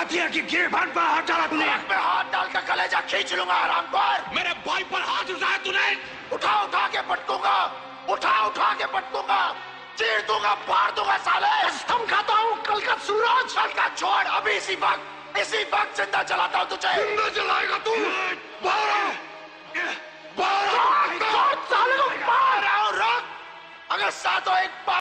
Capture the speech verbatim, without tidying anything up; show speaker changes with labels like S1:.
S1: हथिया की गिरबान पर हाथ डाला तूने।
S2: मैं हाथ डाल कर कलेजा खींच लूंगा हरामखोर।
S1: मेरे भाई पर हाथ उठाया तूने।
S2: उठा उठा के पटकूंगा, उठा उठा के पटकूंगा, चीर दूंगा, फाड़ दूंगा साले।
S1: कसम खाता हूँ कल का सूरज।
S2: कल का छोड़, अभी इसी वक्त इसी वक्त जिंदा जलाता हूँ तुझे।
S1: जिंदा जलाएगा तू। बारह बारह
S2: साले को मार रहा हूँ, रोक। अगर सातों एक